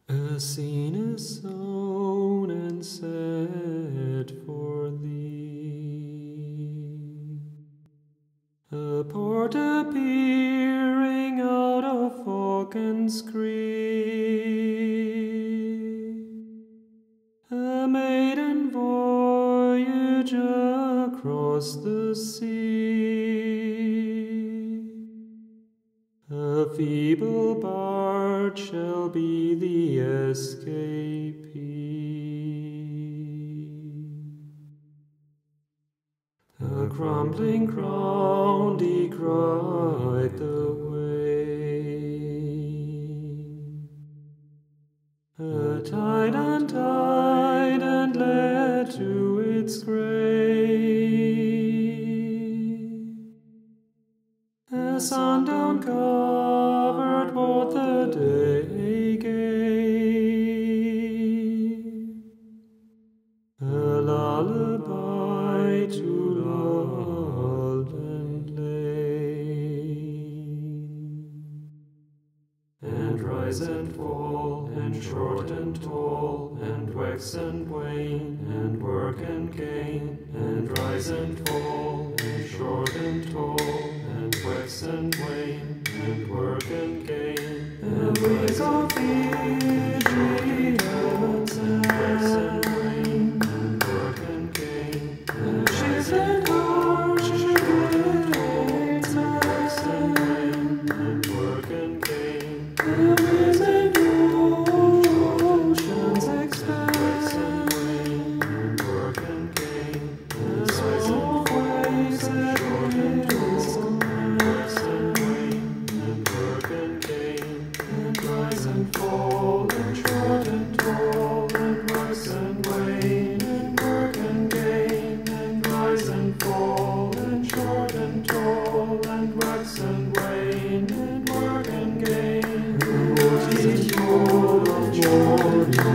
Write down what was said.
A scene is sown and set for thee, a port appearing out of fog and scree, a maiden voyage across the sea. A feeble barge shall be the escapee. A crumbling crown decried the wane. A tide untied and led to its grave. A sundown covered what the day gave, a lullaby to lull and lave, and rise and fall, and short and tall, and wax and wane, and work and gain, and rise and fall, and short and tall, and wax and wane, and work and gain, and rise of Fiji heavens, and wax and wane, and work and gain, and ships and harsh gates, and wax and wane, and work and gain, and winds and oceans expand, wax and wane, and work and gain, and rise and waves and hills, and wax and wane, and work and gain, and rise and fall, and short and tall, and wax and wane, and work and gain, and rise and fall, and short and tall, and wax and wane, and work and gain. What is your